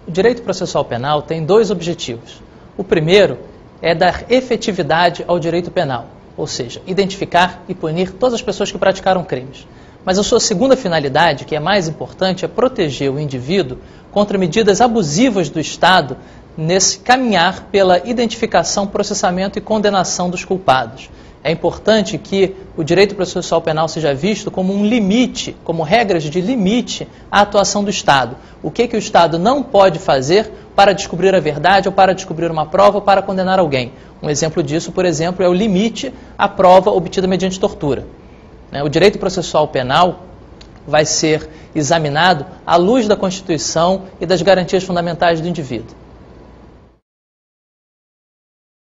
O direito processual penal tem dois objetivos. O primeiro é dar efetividade ao direito penal, ou seja, identificar e punir todas as pessoas que praticaram crimes. Mas a sua segunda finalidade, que é mais importante, é proteger o indivíduo contra medidas abusivas do Estado nesse caminhar pela identificação, processamento e condenação dos culpados. É importante que o direito processual penal seja visto como um limite, como regras de limite à atuação do Estado. O que o Estado não pode fazer para descobrir a verdade ou para descobrir uma prova ou para condenar alguém. Um exemplo disso, por exemplo, é o limite à prova obtida mediante tortura. O direito processual penal vai ser examinado à luz da Constituição e das garantias fundamentais do indivíduo.